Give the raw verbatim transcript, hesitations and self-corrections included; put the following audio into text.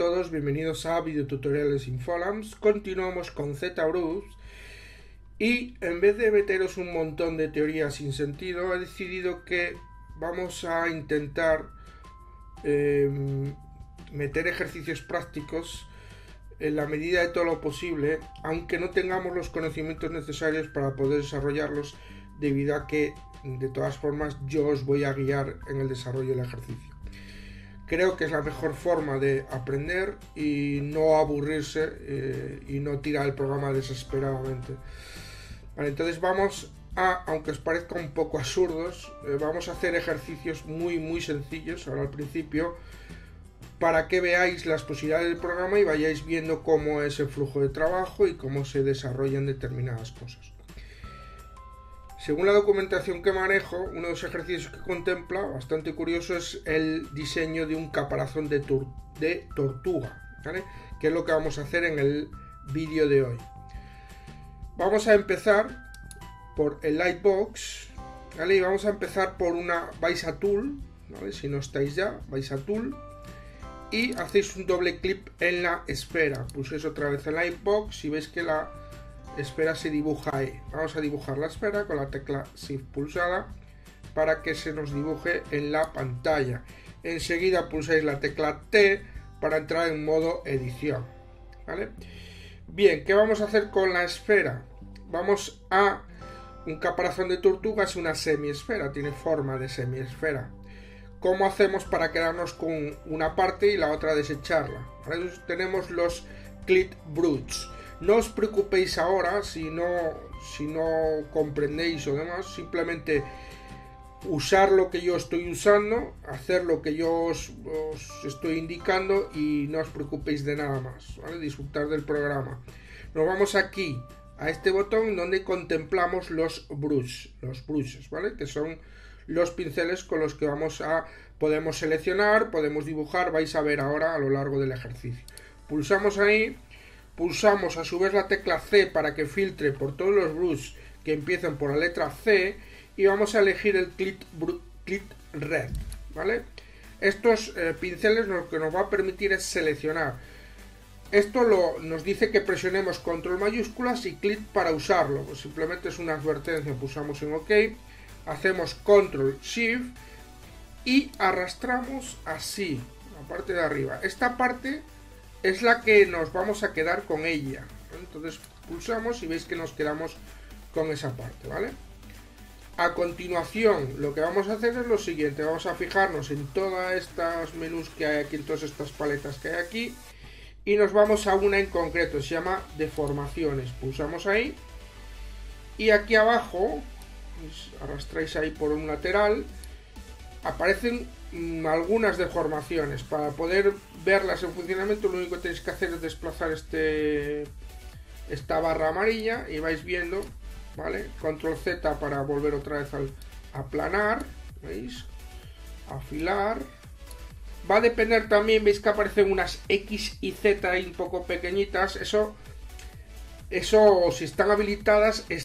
todos, bienvenidos a Videotutoriales Infolams. Continuamos con ZBrush y en vez de meteros un montón de teorías sin sentido, he decidido que vamos a intentar eh, meter ejercicios prácticos en la medida de todo lo posible, aunque no tengamos los conocimientos necesarios para poder desarrollarlos, debido a que de todas formas yo os voy a guiar en el desarrollo del ejercicio. Creo que es la mejor forma de aprender y no aburrirse eh, y no tirar el programa desesperadamente. Vale, entonces vamos a, aunque os parezca un poco absurdos, eh, vamos a hacer ejercicios muy muy sencillos ahora al principio, para que veáis las posibilidades del programa y vayáis viendo cómo es el flujo de trabajo y cómo se desarrollan determinadas cosas. Según la documentación que manejo, uno de los ejercicios que contempla, bastante curioso, es el diseño de un caparazón de, tor de tortuga, ¿vale? Que es lo que vamos a hacer en el vídeo de hoy. Vamos a empezar por el Lightbox, ¿vale? Y vamos a empezar por una, vais a Tool, ¿vale? Si no estáis ya, vais a Tool y hacéis un doble clic en la esfera. Pulséis otra vez el Lightbox y veis que la esfera se dibuja ahí. Vamos a dibujar la esfera con la tecla Shift pulsada para que se nos dibuje en la pantalla. Enseguida pulsáis la tecla T para entrar en modo edición, ¿vale? Bien, ¿qué vamos a hacer con la esfera? Vamos a un caparazón de tortuga, es una semiesfera, tiene forma de semiesfera. ¿Cómo hacemos para quedarnos con una parte y la otra desecharla? Para eso tenemos los Clip Brush. No os preocupéis ahora si no, si no comprendéis o demás, simplemente usar lo que yo estoy usando, hacer lo que yo os, os estoy indicando y no os preocupéis de nada más, ¿vale? Disfrutar del programa. Nos vamos aquí a este botón donde contemplamos los brush, los brushes, ¿vale? Que son los pinceles con los que vamos a podemos seleccionar, podemos dibujar, vais a ver ahora a lo largo del ejercicio. Pulsamos ahí. Pulsamos a su vez la tecla C para que filtre por todos los brushes que empiezan por la letra C y vamos a elegir el Clip, clip Red, ¿vale? Estos eh, pinceles lo que nos va a permitir es seleccionar. Esto lo, nos dice que presionemos control mayúsculas y clic para usarlo. Pues simplemente es una advertencia, pulsamos en OK, hacemos control Shift y arrastramos así, la parte de arriba. Esta parte es la que nos vamos a quedar con ella, ¿vale? Entonces pulsamos y veis que nos quedamos con esa parte, ¿vale? A continuación lo que vamos a hacer es lo siguiente, vamos a fijarnos en todas estas menús que hay aquí, en todas estas paletas que hay aquí y nos vamos a una en concreto, se llama deformaciones, pulsamos ahí y aquí abajo, pues, arrastráis ahí por un lateral, aparecen mmm, algunas deformaciones. Para poder verlas en funcionamiento lo único que tenéis que hacer es desplazar este esta barra amarilla y vais viendo, ¿vale? Control Z para volver otra vez al aplanar, ¿veis? Afilar. Va a depender también, veis que aparecen unas X y Z ahí un poco pequeñitas, eso eso si están habilitadas